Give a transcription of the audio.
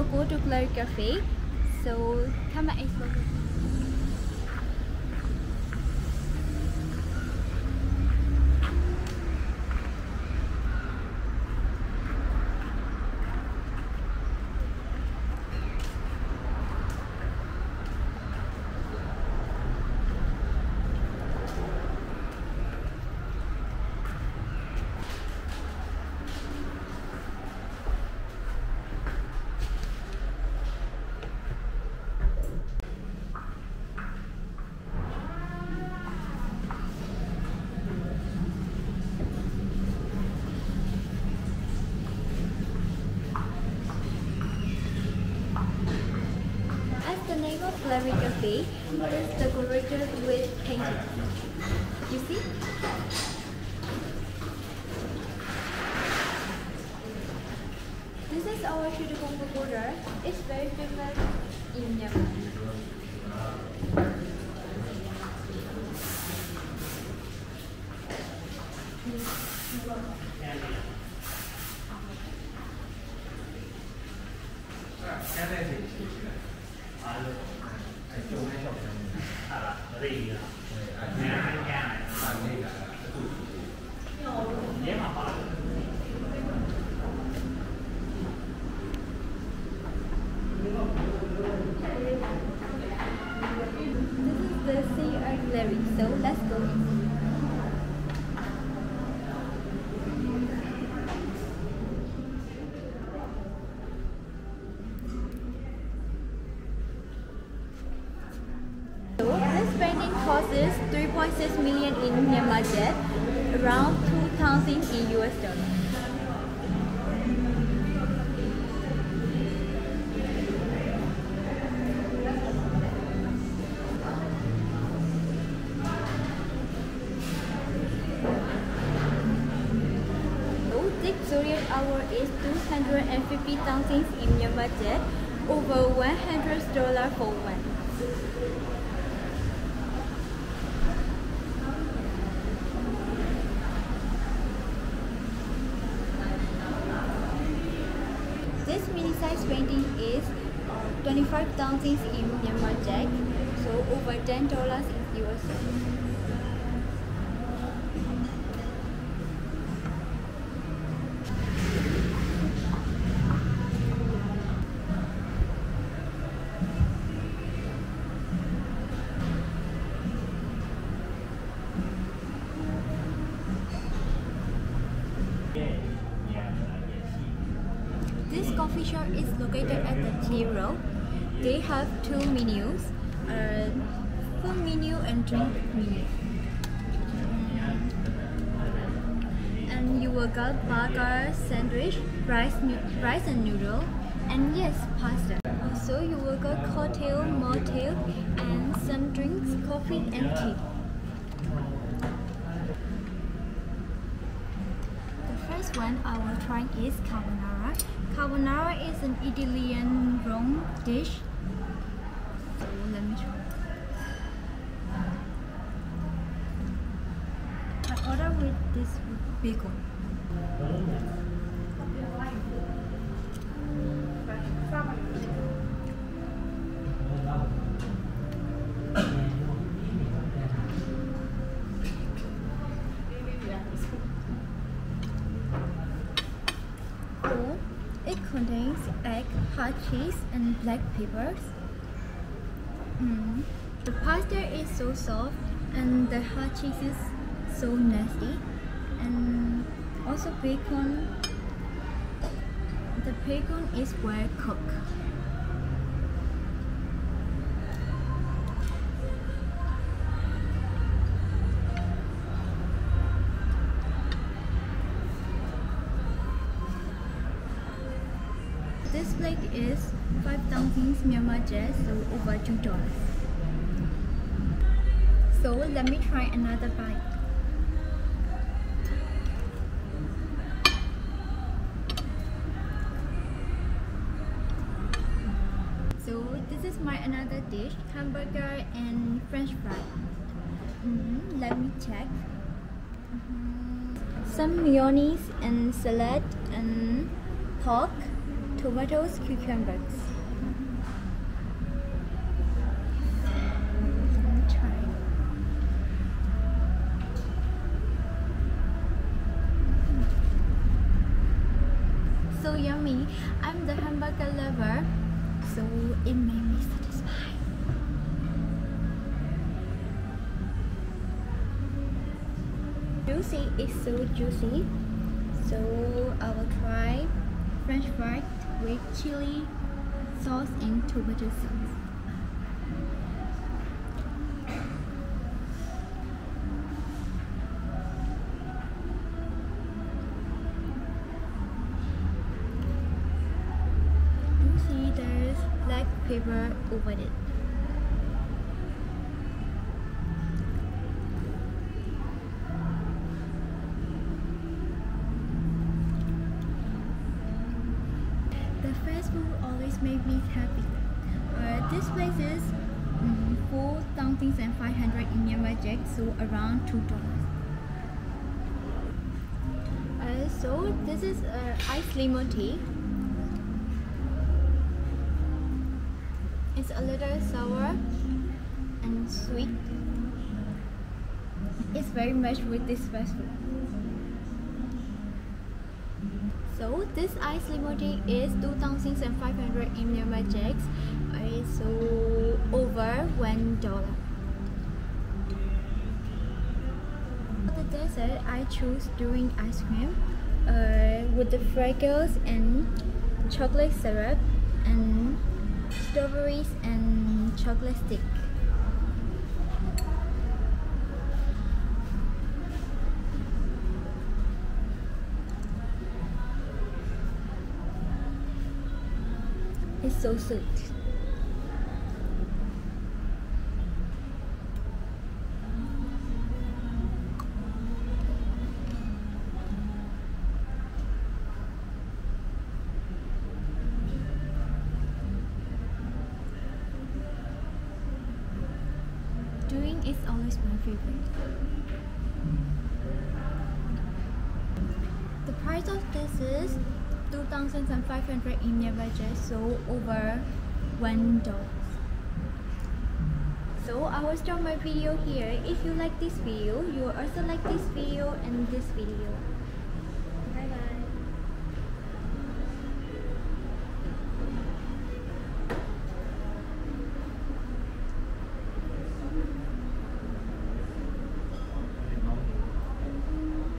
will go to Clary Cafe. So come and explore. The name of Clary Cafe is decorated with paintings. You see? This is our Shirikongbo border. It's very famous in Yangon. This is the sea art gallery, so let's go in. So this painting costs 3.6 million in Myanmar baht, around 2,000 in US dollars. Zodiac hour is 250,000 in Myanmar baht, over $100 for one. This mini-size painting is 25,000 in Myanmar baht, so over $10 in US dollars. This coffee shop is located at the Tea Road. They have two menus, food menu and drink menu. And you will get burger, sandwich, rice and noodle, and yes, pasta. Also, you will get cocktail, mocktail, and some drinks, coffee and tea. First one I will try is carbonara. Carbonara is an Italian Rome dish. So let me try. I order with this bacon. It contains egg, hard cheese, and black peppers. The pasta is so soft, and the hard cheese is so nasty. And also bacon. The bacon is well cooked. This plate is 5,000 Myanmar baht, so over $2. So let me try another bite. So this is my another dish, hamburger and French fry. Let me check. Some mayonnaise and salad and pork, tomatoes, cucumbers. Try. So yummy. I'm the hamburger lover, so it made me satisfied. Juicy, it's so juicy. So I will try French fries with chili sauce and tomato sauce. You see there's black pepper over it. The fast food always make me happy. This place is 4,500 in Yangon, so around $2. So this is iced lemon tea. It's a little sour and sweet. It's very much with this fast food. So this iced lemon tea is 2,500 in Yangon, so over $1. For the dessert, I choose doing ice cream with the freckles and chocolate syrup and strawberries and chocolate stick. It's so sweet. Doing is always my favorite. The price of this is 2,500 in your budget, so over $1. So I will stop my video here. If you like this video, you will also like this video and this video.